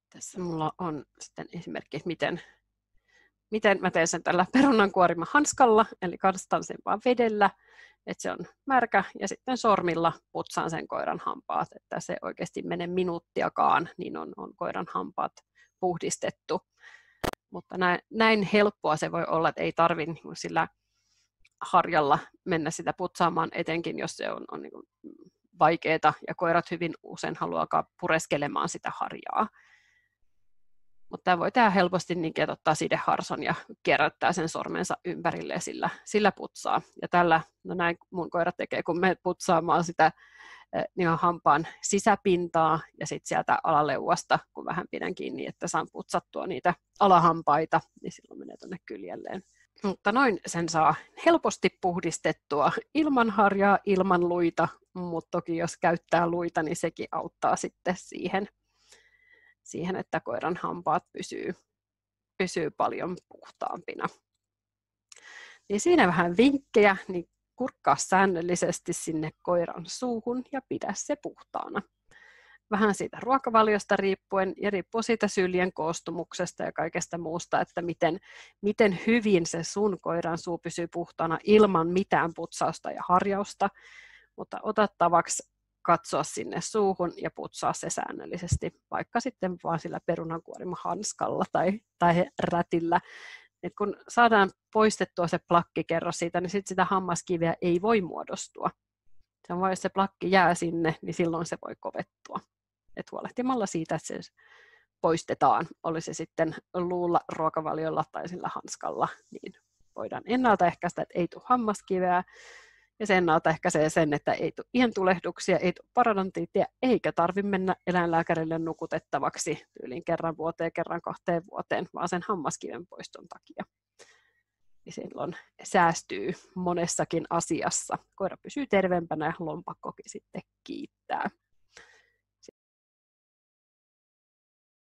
Tässä mulla on sitten esimerkki, että miten mä teen sen tällä perunankuorimahanskalla, eli karstan sen vaan vedellä, että se on märkä, ja sitten sormilla putsaan sen koiran hampaat, että se oikeasti mene minuuttiakaan, niin on koiran hampaat puhdistettu. Mutta näin helppoa se voi olla, että ei tarvitse niin sillä harjalla mennä sitä putsaamaan, etenkin jos se on niin vaikeaa, ja koirat hyvin usein haluaa pureskelemaan sitä harjaa. Mutta tämä voi tehdä helposti niin, että ottaa sideharson ja kierrättää sen sormensa ympärille ja sillä putsaa. Ja tällä, no näin mun koira tekee, kun me putsaamaan sitä niin hampaan sisäpintaa ja sitten sieltä alaleuasta, kun vähän pidän kiinni, että saan putsattua niitä alahampaita, niin silloin menee tuonne kyljelleen. Mutta noin sen saa helposti puhdistettua ilman harjaa, ilman luita, mutta toki jos käyttää luita, niin sekin auttaa sitten siihen, että koiran hampaat pysyy paljon puhtaampina. Niin siinä vähän vinkkejä, niin kurkkaa säännöllisesti sinne koiran suuhun ja pidä se puhtaana. Vähän siitä ruokavaliosta riippuen ja riippuu siitä syljen koostumuksesta ja kaikesta muusta, että miten hyvin se sun koiran suu pysyy puhtaana ilman mitään putsausta ja harjausta, mutta ota tavaksi katsoa sinne suuhun ja putsaa se säännöllisesti, vaikka sitten vaan sillä perunankuorimahanskalla tai rätillä. Et kun saadaan poistettua se plakkikerros siitä, niin sitten sitä hammaskiveä ei voi muodostua. Se on vain, jos se plakki jää sinne, niin silloin se voi kovettua. Et huolehtimalla siitä, että se poistetaan, oli se sitten luulla, ruokavaliolla tai sillä hanskalla, niin voidaan ennaltaehkäistä, että ei tule hammaskiveä. Ja se ennaltaehkäisee sen, että ei tule ientulehduksia, ei tule parodontiittia, eikä tarvitse mennä eläinlääkärille nukutettavaksi tyyliin kerran vuoteen, kerran 2 vuoteen, vaan sen hammaskiven poiston takia. Ja silloin säästyy monessakin asiassa. Koira pysyy terveempänä ja lompakkokin sitten kiittää.